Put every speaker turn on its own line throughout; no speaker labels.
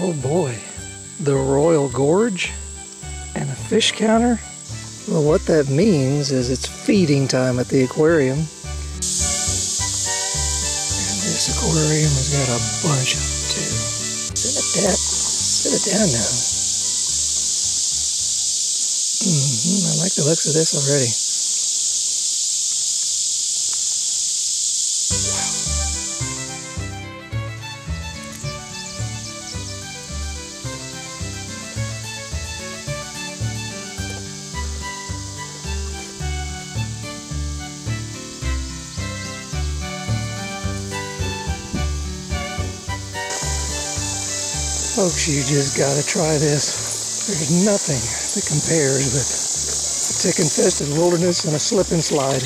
Oh boy, the Royal Gorge and a fish counter? Well, what that means is it's feeding time at the aquarium. And this aquarium has got a bunch of them too. Sit it down now. I like the looks of this already. Folks, you just gotta try this. There's nothing that compares with a tick-infested wilderness and a slip and slide.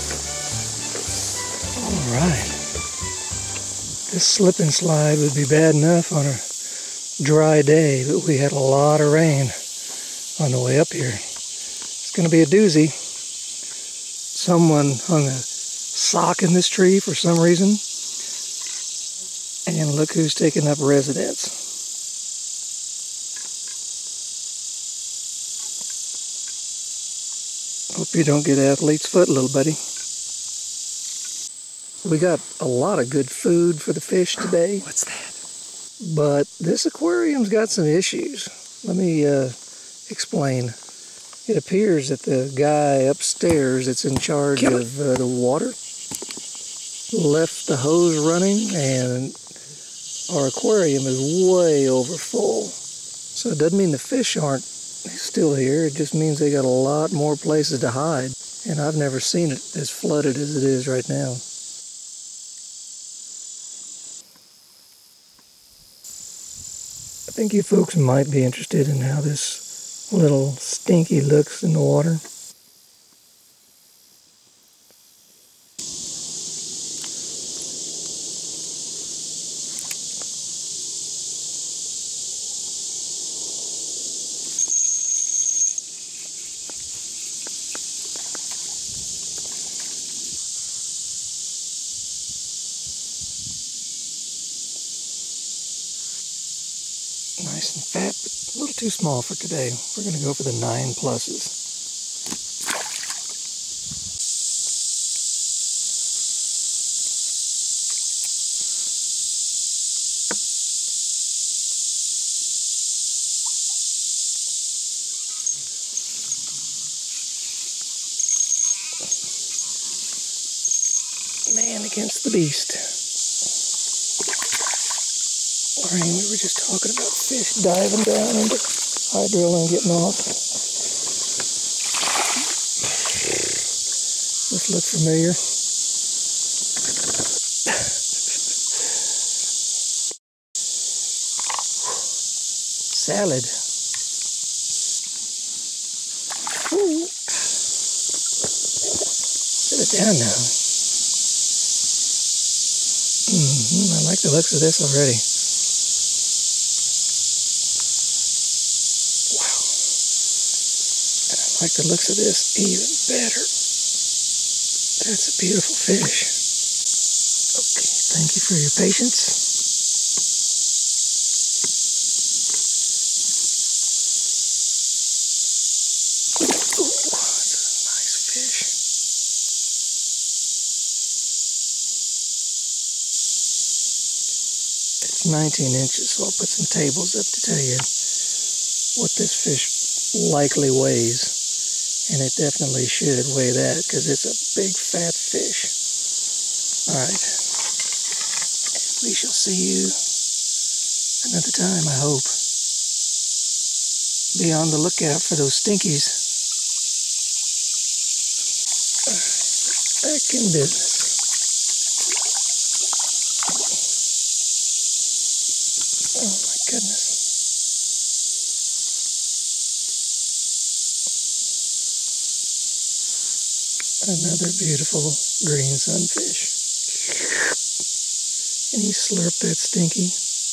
Alright. This slip and slide would be bad enough on a dry day, but we had a lot of rain on the way up here. It's gonna be a doozy. Someone hung a sock in this tree for some reason. And look who's taking up residence. Hope you don't get athlete's foot, little buddy. We got a lot of good food for the fish today.
What's that?
But this aquarium's got some issues. Let me explain. It appears that the guy upstairs that's in charge of the water left the hose running, and our aquarium is way over full. So it doesn't mean the fish aren't still here. It just means they got a lot more places to hide. And I've never seen it as flooded as it is right now. I think you folks might be interested in how this little stinky looks in the water. Nice and fat, but a little too small for today. We're going to go for the 9 pluses. Man against the beast. Lorraine, we were just talking about fish diving down into hydrilla and getting off. This looks familiar. Salad. Ooh. Sit it down now. I like the looks of this already. I like the looks of this even better. That's a beautiful fish. Okay, thank you for your patience. Ooh, that's a nice fish. It's 19 inches, so I'll put some tables up to tell you what this fish likely weighs. And it definitely should weigh that, because it's a big fat fish. Alright. We shall see you another time, I hope. Be on the lookout for those stinkies. Back in business. Oh my goodness. Another beautiful green sunfish. And you slurp that stinky.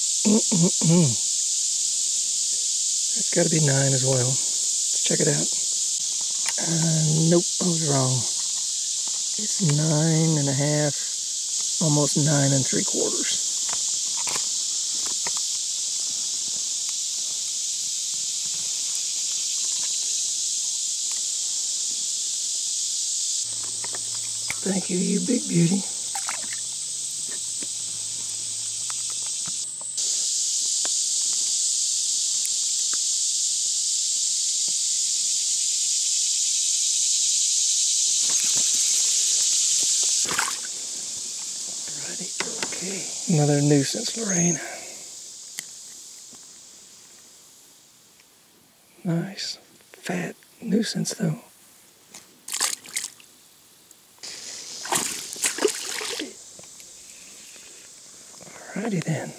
It's got to be 9 as well. Let's check it out. Nope, I was wrong. It's 9.5, almost 9 3/4. Thank you, you big beauty. Alrighty, okay. Another nuisance, Lorraine. Nice, fat nuisance though. Alrighty then.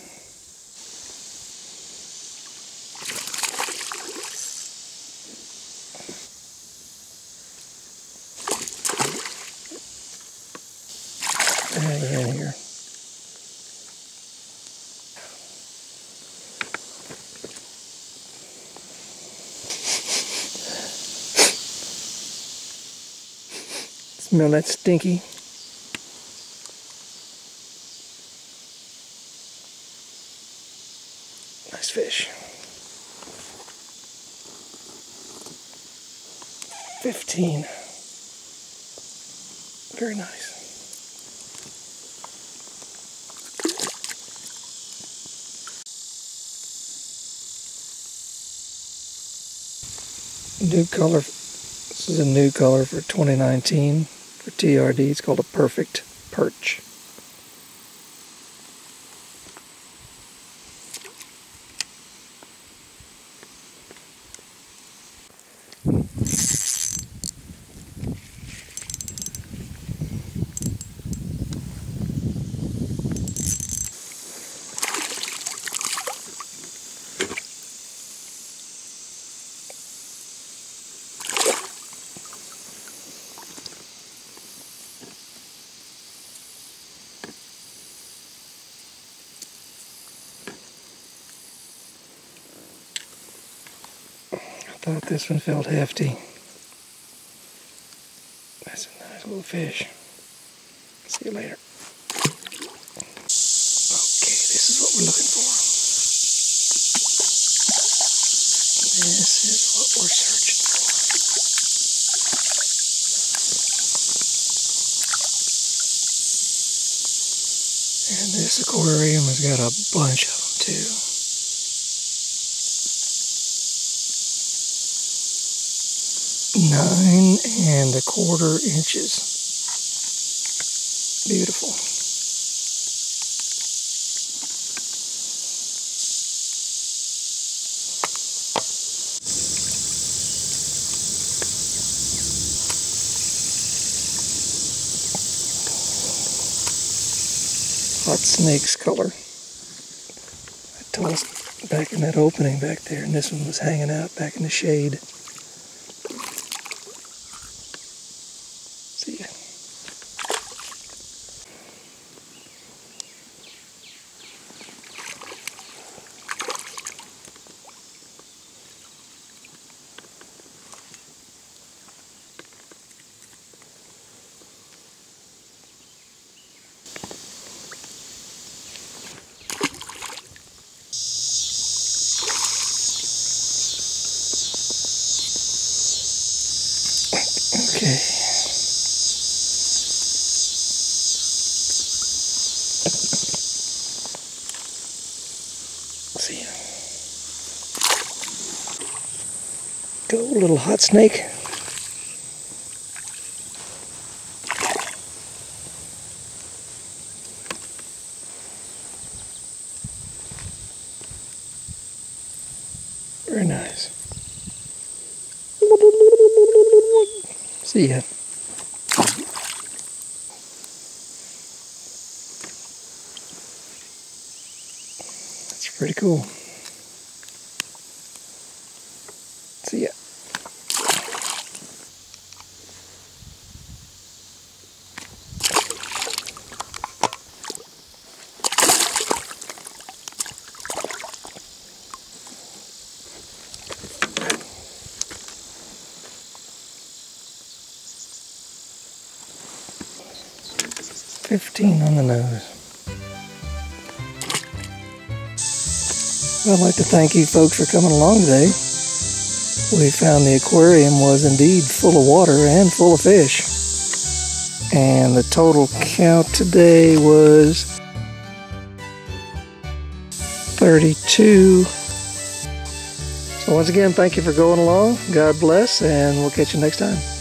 Yeah, here. Smell that stinky? Nice fish. 15. Very nice. New color. This is a new color for 2019 for TRD. It's called a Perfect Perch. I thought this one felt hefty. That's a nice little fish. See you later. Okay, this is what we're looking for. This is what we're searching for. And this aquarium has got a bunch of them too. 9¼ inches. Beautiful. Hot snake's color. I tossed back in that opening back there, and this one was hanging out back in the shade. See ya. Okay. See ya. Go, little hot snake. Very nice. See ya. That's pretty cool. See ya. $15 on the nose. I'd like to thank you folks for coming along today. We found the aquarium was indeed full of water and full of fish. And the total count today was 32. So once again, thank you for going along. God bless, and we'll catch you next time.